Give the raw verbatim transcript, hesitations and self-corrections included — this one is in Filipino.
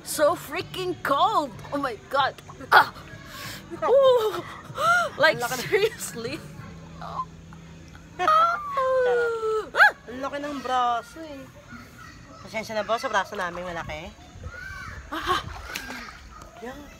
so freaking cold. Oh my god. Ah. Ooh. Like seriously. Ang laki ng braso eh. Pasensya na ba sa braso namin malaki? Ah. Yan.